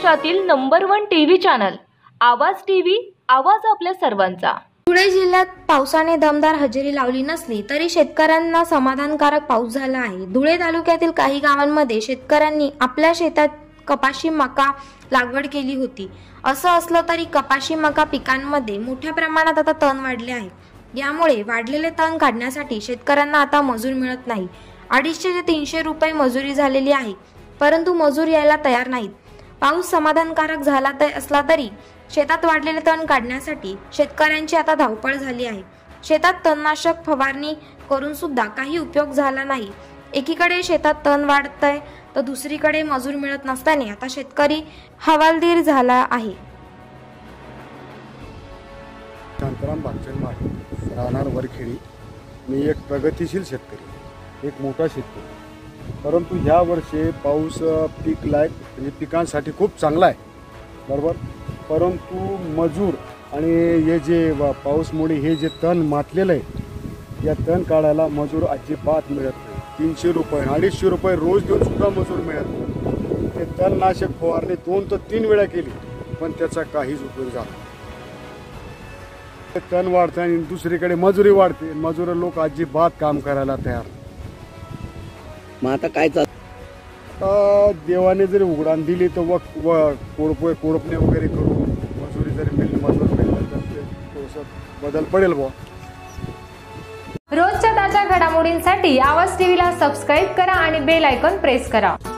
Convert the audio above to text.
महाराष्ट्रातील number 1 TV channel Awaaz TV, Awaaz आपल्या सर्वांचा। धुळे जिल्ह्यात पावसाने दमदार हजेरी लावली नसली तरी शेतकऱ्यांना समाधानकारक पाऊस झाला आहे। धुळे तालुक्यातील काही गावांमध्ये शेतकऱ्यांनी आपल्या शेतात कपाशी मका लागवड केली होती। असं असलं तरी कपाशी मका पिकांमध्ये मोठ्या प्रमाणात आता तण वाढले आहे। यामुळे वाढलेले तण काढण्यासाठी शेतकऱ्यांना आता मजूर मिळत नाही। 250 ते 300 रुपये मजुरी झालेली आहे, परंतु मजूर यायला तयार नाहीत। पाऊस समाधानकारक झाला असला तरी शेतात वाढलेले तण काढण्यासाठी शेतकऱ्यांची आता धावपळ झाली आहे। शेतात तणनाशक फवारणी करून सुद्धा काही उपयोग झाला नाही। एकीकडे शेतात तण वाढतंय तर दुसरीकडे मजूर मिळत नसल्याने आता शेतकरी हवालदिल झाला आहे। शांताराम भागचंद माळे, राहणार वरखेडी। मी एक प्रगतिशील शेतकरी, एक मोठा शेतकरी, परंतु ह्या वर्षी पाऊस पीक लायक म्हणजे पिकांसाठी खूप चांगला आहे, बरोबर। परंतु मजूर आणि हे जे पाऊसमुळे हे जे तण मातलेलं आहे, या तण काढायला मजूर अजिबात मिळत नाही। 300 रुपये 250 रुपये रोज देऊन सुद्धा मजूर मिळत नाही। ते तणनाशक फवारणी 2 ते 3 वेळा केली, पण त्याचा काहीच उपयोग झाला। तण वाढतं आणि दुसरीकडे मजुरी वाढते, मजूर लोक अजिबात काम करायला तयार। मग आता काय चालू? देवाने जरी उघडाण दिली तर कोळपणे वगैरे करून मजुरी जरी मजूर मिळाला तर थोडंसं बदल पडेल बुवा। रोजच्या ताज्या घडामोडींसाठी आवाज टीव्हीला सबस्क्राईब करा आणि बेल आयकॉन प्रेस करा।